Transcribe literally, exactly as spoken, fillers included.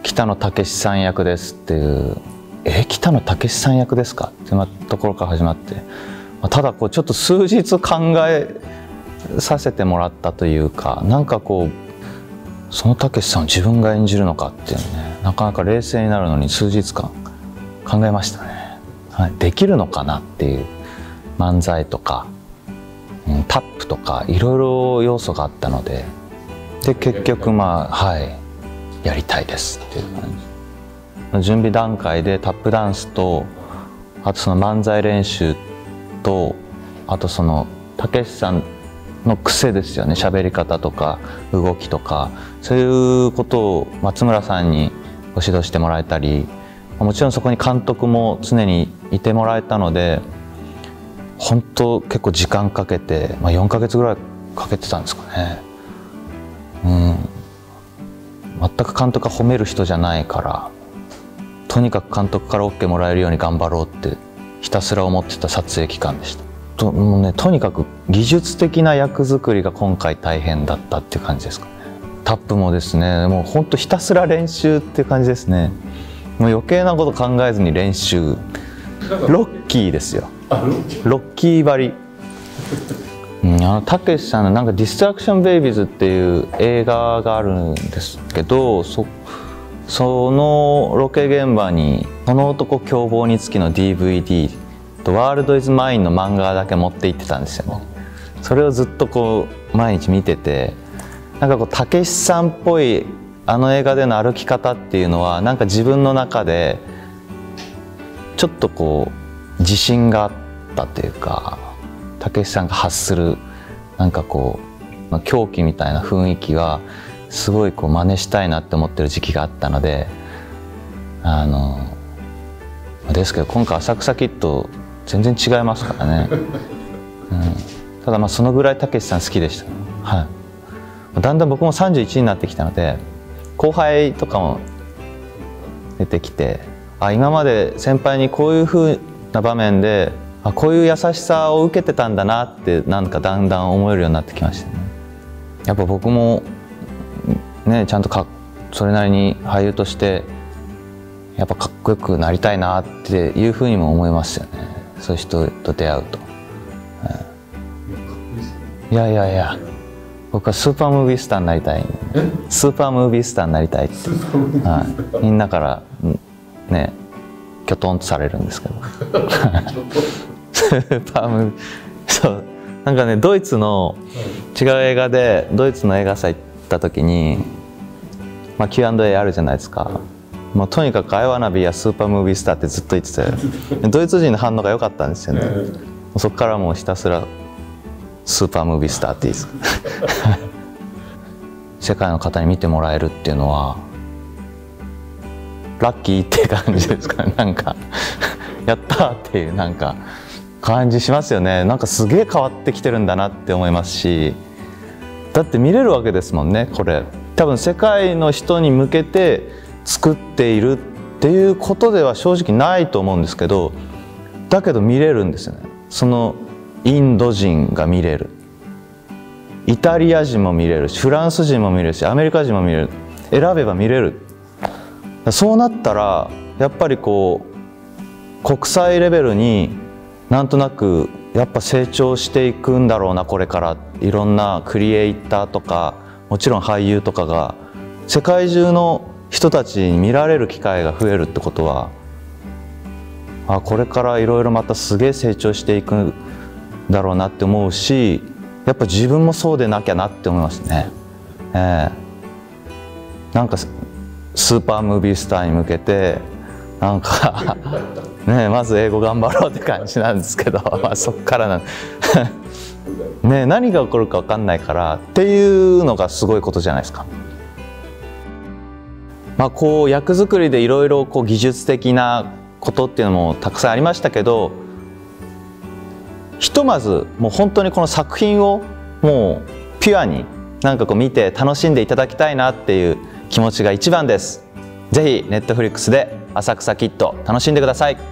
北野武さん役ですっていう「え北野武さん役ですか?」っていうところから始まって、ただこうちょっと数日考えさせてもらったというか、なんかこうその武さんを自分が演じるのかっていうね、なかなか冷静になるのに数日間考えましたね。はい、できるのかなっていう漫才とか、うん、タップとかいろいろ要素があったので、で結局まあはいやりたいですっていう感じ。準備段階でタップダンスと、あとその漫才練習と、あとそのたけしさんの癖ですよね、喋り方とか動きとか、そういうことを松村さんにご指導してもらえたり、もちろんそこに監督も常にいてもらえたので、本当結構時間かけて、まあ、よんかげつぐらいかけてたんですかね。うん、全く監督が褒める人じゃないから、とにかく監督から オーケー もらえるように頑張ろうってひたすら思ってた撮影期間でした。ともうね、とにかく技術的な役作りが今回大変だったっていう感じですかね。タップもですね、もうほんとひたすら練習っていう感じですね。もう余計なこと考えずに練習。ロッキーですよ。ロッキーばり。うん、あのたけしさんのなんか「ディストラクション・ベイビーズ」っていう映画があるんですけど、そそのロケ現場に「この男凶暴につき」の ディーブイディーと「ワールド・イズ・マイン」の漫画だけ持って行ってたんですよね。それをずっとこう毎日見てて、なんかこうたけしさんっぽいあの映画での歩き方っていうのは、なんか自分の中でちょっとこう自信があったというか、たけしさんが発するなんかこう狂気みたいな雰囲気がすごいこう真似したいなって思ってる時期があったので、あのですけど今回浅草キッド全然違いますからね、うん、ただまあそのぐらいたけしさん好きでした、はい、だんだん僕もさんじゅういちになってきたので、後輩とかも出てきて、あ今まで先輩にこういうふうな場面であこういう優しさを受けてたんだなって、なんかだんだん思えるようになってきましたね。やっぱ僕もねちゃんとかそれなりに俳優としてやっぱかっこよくなりたいなっていうふうにも思いますよね。そういう人と出会うと、うん、いやいやいや僕はスーパームービースターになりたい。スーパームービースターになりたいって、はい、みんなからねきょとんとされるんですけどスーパームービーそうなんかね、ドイツの違う映画でドイツの映画祭行った時に、まあ、キューアンドエー あるじゃないですか。もうとにかく「I wanna be a super movie star」ってずっと言ってて、ドイツ人の反応が良かったんですよね。そこからもうひたすらスーパームービースターっていいですか世界の方に見てもらえるっていうのはラッキーって感じですかね。なんかやったーっていうなんか感じしますよね。なんかすげえ変わってきてるんだなって思いますし、だって見れるわけですもんね。これ多分世界の人に向けて作っているっていうことでは正直ないと思うんですけど、だけど見れるんですよね。そのインド人が見れる、イタリア人も見れるし、フランス人も見れるし、アメリカ人も見れる、選べば見れる。そうなったらやっぱりこう国際レベルになんとなくやっぱ成長していくんだろうなこれから。いろんなクリエイターとかもちろん俳優とかが世界中の人たちに見られる機会が増えるってことは、あこれからいろいろまたすげえ成長していくんだろうなって思うし、やっぱ自分もそうでなきゃなって思いますね。えー、なんかスーパームービースターに向けてなんかねまず英語頑張ろうって感じなんですけどまあそっからなね何が起こるか分かんないからっていうのがすごいことじゃないですか。まあこう役作りでいろいろ技術的なことっていうのもたくさんありましたけど、ひとまずもう本当にこの作品をもうピュアになんかこう見て楽しんでいただきたいなっていう気持ちが一番です。ぜひネットフリックスで浅草キッド楽しんでください。